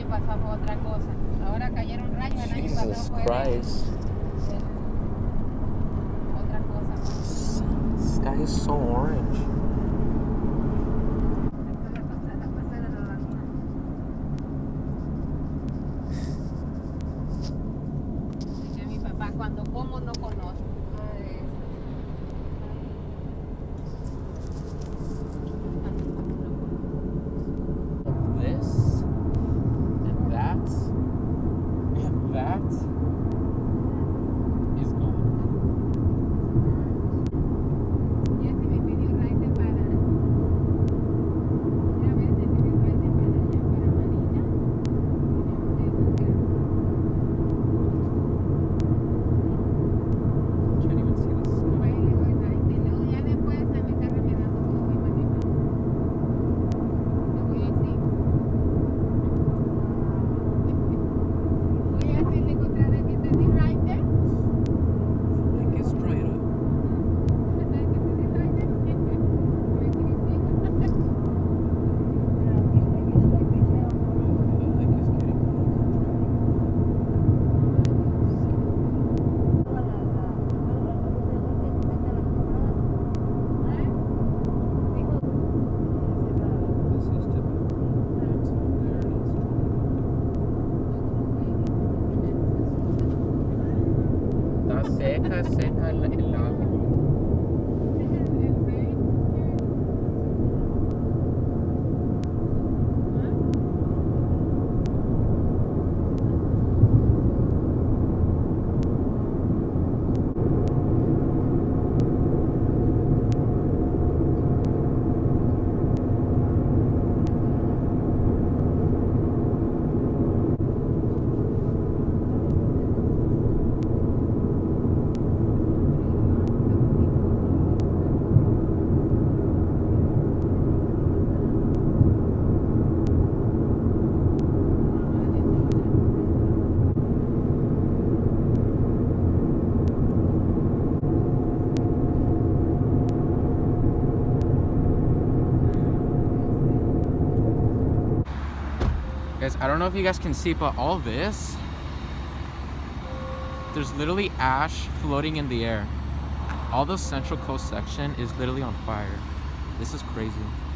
pasó otra cosa. Ahora cayeron rayos el año pasado. Jesus Christ. Otra cosa. This sky is so orange. Dice mi papá, cuando como no conozco. This and that is gone. Ya se me pidió raite para. Ya ves, se pidió raite para allá, para Marina. Can't even see the sky. Luego ya después se me está remedando como voy manejando. Voy así. Voy así de encontrar el que te di raite. Like it's straight up. Está seca el agua. Guys, I don't know if you guys can see, but all this, there's literally ash floating in the air. All the Central Coast section is literally on fire. This is crazy.